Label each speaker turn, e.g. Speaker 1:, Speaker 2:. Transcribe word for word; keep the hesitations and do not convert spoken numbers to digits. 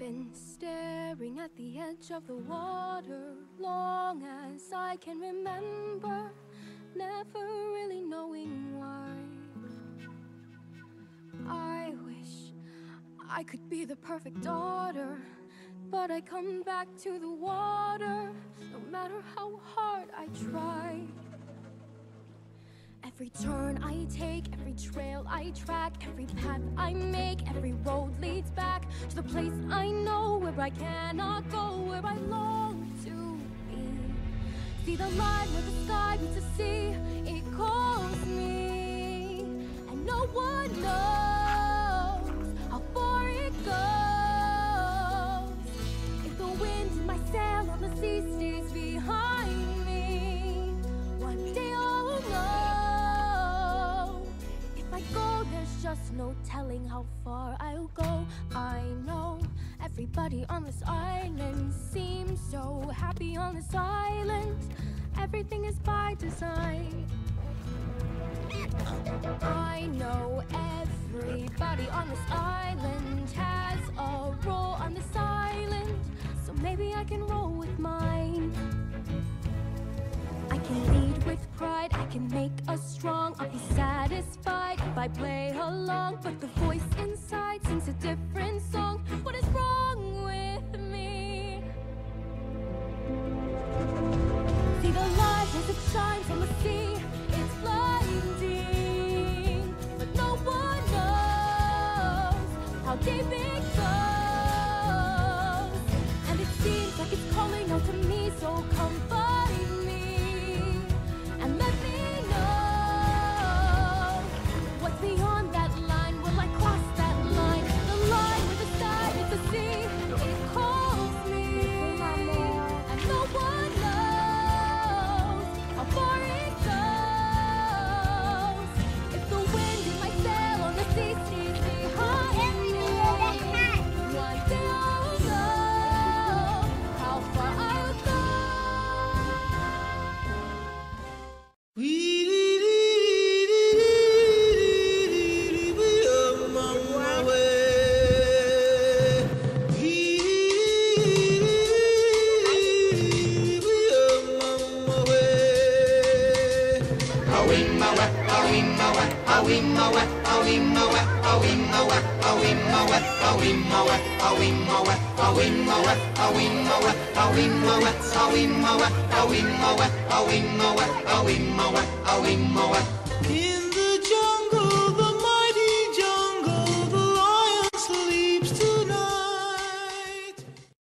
Speaker 1: been staring at the edge of the water long as I can remember, never really knowing why. I wish I could be the perfect daughter, but I come back to the water no matter how hard I try. Every turn I take, every trail I track, every path I make, every road leads back to the place I know where I cannot go, where I long to be. See the line where the sky meets the sea, it calls me, and no one knows how far it goes. If the wind in my sail on the sea stays behind me, one day I'll know. I go, there's just no telling how far I'll go. I know everybody on this island seems so happy on this island. Everything is by design. I know everybody on this island has a role on this island, so maybe I can roll with mine. I can lead with pride, I can make us strong. I'll be satisfied if I play along, but the voice inside sings a different song. What is wrong with me? See the light as it shines on the sea, it's blinding, but no one knows how deep it goes. And it seems like it's calling out to me, so come find me. And let me know what's beyond that line. Will I cross that line? The line with the sky, with the sea, it calls me, and no one knows how far it goes. If the wind in my sail on the sea stays behind me, one day I'll know how far I'll go.
Speaker 2: Awimowe, awimowe, awimowe, awimowe, awimowe, awimowe.